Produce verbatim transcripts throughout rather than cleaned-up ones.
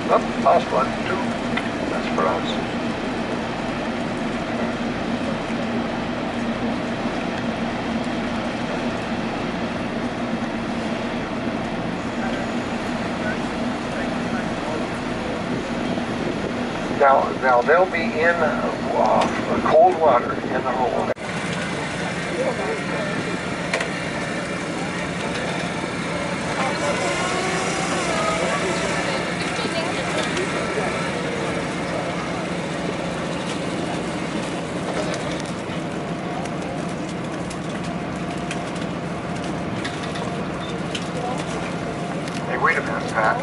Oh, lost one, two. That's for us. Now, now they'll be in uh, cold water in the hole. Hey, wait a minute, Pat.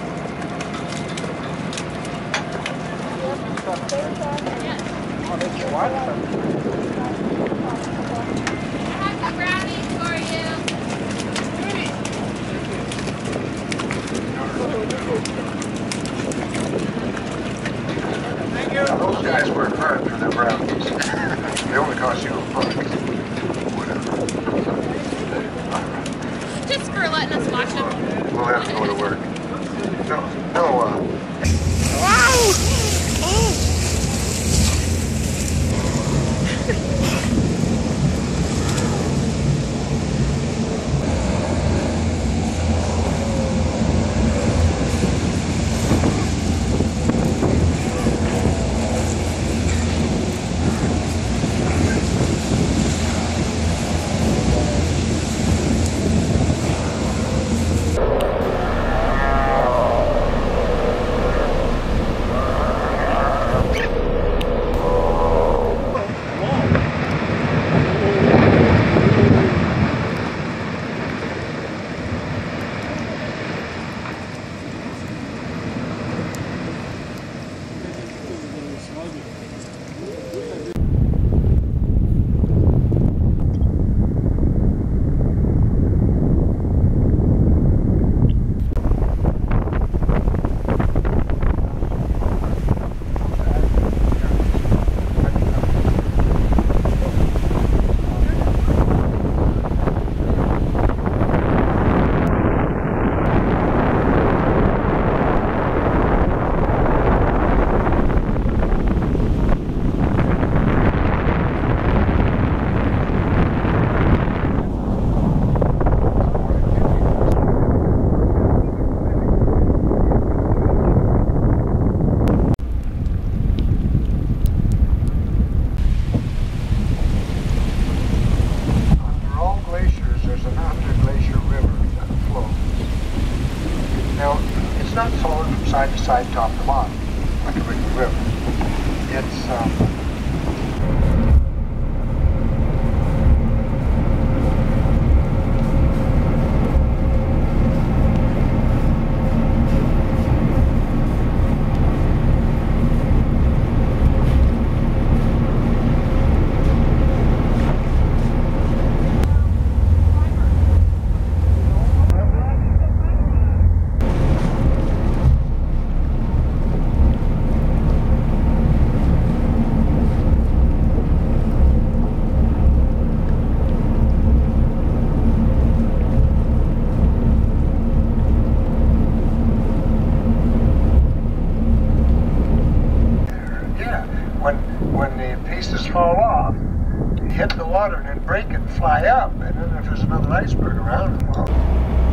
What? I have the brownies for you. Thank you. Now, those guys weren't hurt for their brownies. They only cost you a buck. Whatever. Just for letting us watch them. We'll have to go to work. No, no, uh... It's not flowing from side to side, top to bottom, like a regular river. It's, um, when the pieces fall off, hit the water and then break and fly up, and then if there's another iceberg around, well,